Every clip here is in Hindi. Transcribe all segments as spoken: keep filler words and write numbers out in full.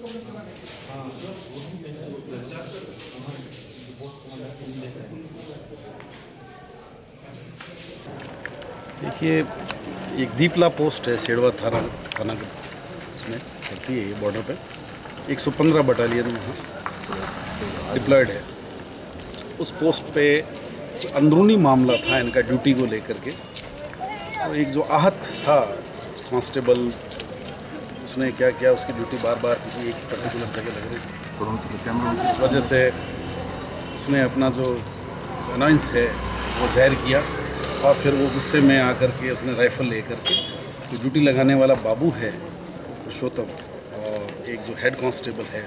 देखिए, एक दीपला पोस्ट है सेड़वा थाना थाना उसमें चलती है ये बॉर्डर पे। एक सौ पंद्रह बटालियन वहाँ डिप्लॉयड है। उस पोस्ट पे अंदरूनी मामला था इनका ड्यूटी को लेकर के। तो एक जो आहत था कांस्टेबल, उसने क्या किया, उसकी ड्यूटी बार बार किसी एक पर्टिकुलर जगह लग रही थी। इस वजह से उसने अपना जो अनाउंस है वो जाहिर किया और फिर वो गुस्से में आकर के उसने राइफ़ल लेकर के जो ड्यूटी लगाने वाला बाबू है पुरुषोत्तम और एक जो हेड कांस्टेबल है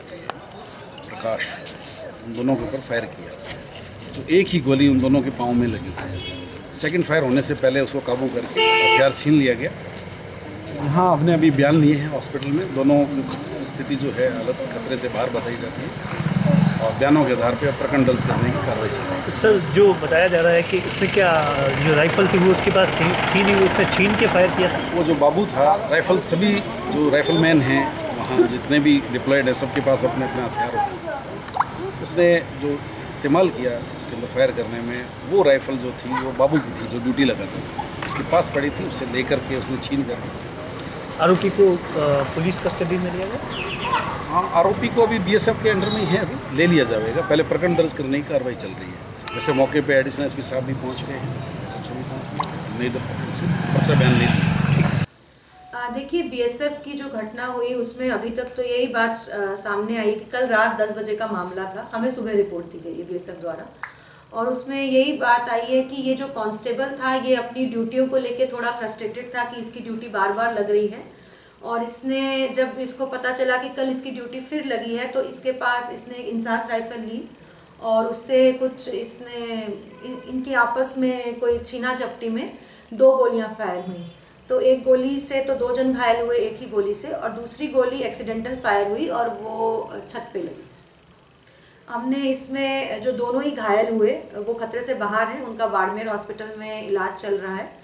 प्रकाश, उन दोनों के ऊपर फायर किया उसने। तो एक ही गोली उन दोनों के पाँव में लगी। सेकंड फायर होने से पहले उसको काबू करके हथियार छीन लिया गया। यहाँ हमने अभी बयान लिए हैं हॉस्पिटल में। दोनों स्थिति जो है हालत खतरे से बाहर बताई जाती है और बयानों के आधार पर प्रकरण दर्ज करने की कार्रवाई चल रही है। सर, जो बताया जा रहा है कि इसमें क्या जो राइफल थी वो उसके पास थी थी नहीं, वो उसने छीन के फायर किया था। वो जो बाबू था, राइफल सभी जो राइफलमैन हैं वहाँ जितने भी डिप्लॉयड हैं सबके पास अपने अपने हथियार होते हैं। उसने जो इस्तेमाल किया इसके अंदर फायर करने में, वो राइफ़ल जो थी वो बाबू की थी जो ड्यूटी लगाता था, उसके पास पड़ी थी। उसे लेकर के उसने छीन कर आरोपी को पुलिस कस्टडी में लिया गया। हाँ, आरोपी को अभी बीएसएफ के अंडर में ही है, अभी ले लिया जाएगा। पहले प्रकरण दर्ज करने की कार्रवाई चल रही है। वैसे मौके पे एडिशनल एसपी साहब भी पहुंच गए हैं, एसएचओ भी पहुंच गए हैं। नहीं तो पर्चा बयान ले लिया। देखिए, बीएसएफ की जो घटना हुई उसमें अभी तक तो यही बात आ, सामने आई कि कल रात दस बजे का मामला था। हमें सुबह रिपोर्ट दी गई है बीएसएफ द्वारा और उसमें यही बात आई है कि ये जो कांस्टेबल था ये अपनी ड्यूटियों को लेके थोड़ा फ्रस्ट्रेटेड था कि इसकी ड्यूटी बार बार लग रही है और इसने जब इसको पता चला कि कल इसकी ड्यूटी फिर लगी है तो इसके पास इसने एक इंसास राइफल ली और उससे कुछ इसने इन, इनके आपस में कोई छीना झपटी में दो गोलियां फायर हुई। तो एक गोली से तो दो जन घायल हुए एक ही गोली से और दूसरी गोली एक्सीडेंटल फायर हुई और वो छत पे लगी। हमने इसमें जो दोनों ही घायल हुए वो खतरे से बाहर हैं, उनका बाड़मेर हॉस्पिटल में इलाज चल रहा है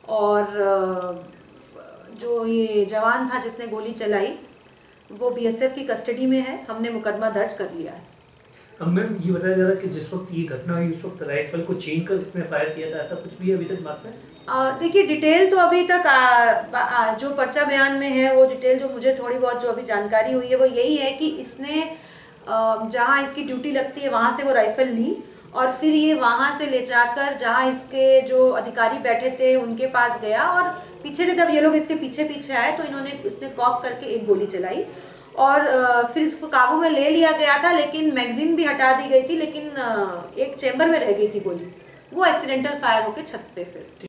और जो ये जवान था जिसने गोली चलाई वो बीएसएफ की कस्टडी में है। हमने मुकदमा दर्ज कर लिया है। अब मैम ये बताया जा रहा है कि जिस वक्त ये घटना हुई उस वक्त राइफल को छीन कर इसमें फायर किया था, ऐसा कुछ भी अभी तक बात में? देखिए, डिटेल तो अभी तक आ, आ, जो पर्चा बयान में है वो डिटेल जो मुझे थोड़ी बहुत जो अभी जानकारी हुई है वो यही है कि इसने जहाँ इसकी ड्यूटी लगती है वहाँ से वो राइफल ली और फिर ये वहाँ से ले जाकर जहाँ इसके जो अधिकारी बैठे थे उनके पास गया और पीछे से जब ये लोग इसके पीछे पीछे आए तो इन्होंने इसने कॉक करके एक गोली चलाई और फिर इसको काबू में ले लिया गया था, लेकिन मैगजीन भी हटा दी गई थी, लेकिन एक चेंबर में रह गई थी गोली। वो एक्सीडेंटल फायर होके छत पे फिर